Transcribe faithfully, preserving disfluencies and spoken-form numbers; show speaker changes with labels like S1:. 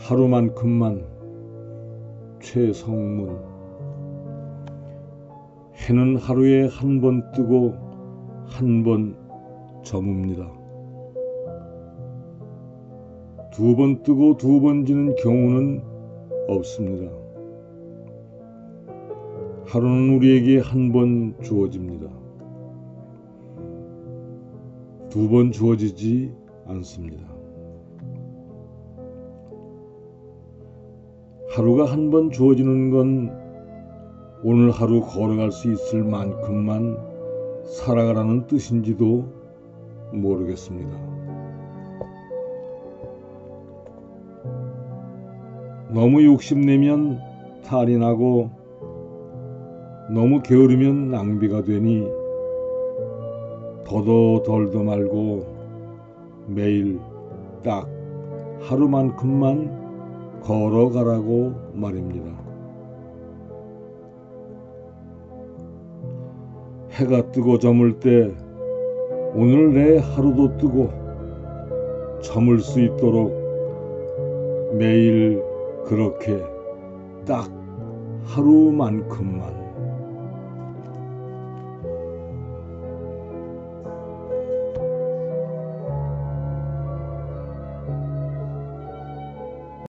S1: 하루만큼만. 최성문. 해는 하루에 한 번 뜨고 한 번 저뭅니다. 두 번 뜨고 두 번 지는 경우는 없습니다. 하루는 우리에게 한 번 주어집니다. 두 번 주어지지 않습니다. 하루가 한 번 주어지는 건 오늘 하루 걸어갈 수 있을 만큼만 살아가라는 뜻인지도 모르겠습니다. 너무 욕심내면 탈이 나고 너무 게으르면 낭비가 되니 더도 덜도 말고 매일 딱 하루만큼만 걸어가라고 말입니다. 해가 뜨고 저물 때 오늘 내 하루도 뜨고 저물 수 있도록 매일 그렇게 딱 하루만큼만